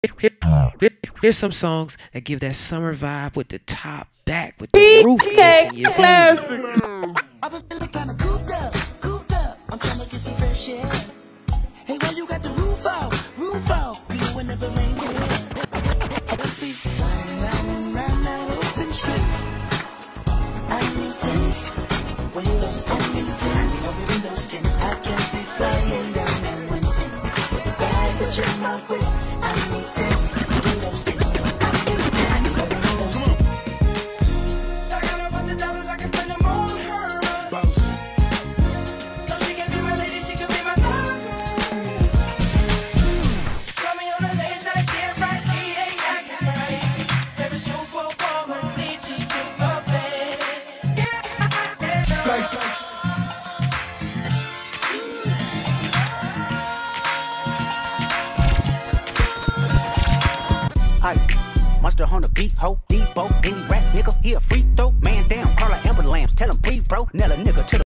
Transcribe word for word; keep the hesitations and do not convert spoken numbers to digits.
There's some songs that give that summer vibe with the top back, with the roofiness in your classic. I've been feeling kinda cooped up, cooped up. I'm trying to get some fresh air. Hey, why you got the roof out, roof out? You know whenever rain's here. Let's be riding round and round that open street. I need tennis. When you lost ten tennis, I'll be lost ten. I can't be flying down that one ten. With the bag that you're my way. I need tennis. We lost ten. I need tennis. We lost ten. I got a bunch of dollars I can spend them on her. Boss. No, she can be my lady, she can be my lover. Got me on a late night, get right, he ain't acting right. Baby, shoot for forward, D G to the bed. Yeah, Say, Aye, monster on the beat, ho, Debo, any rap nigga, he a free throw, man down, call her Amber Lambs, tell him free bro, nail a nigga to the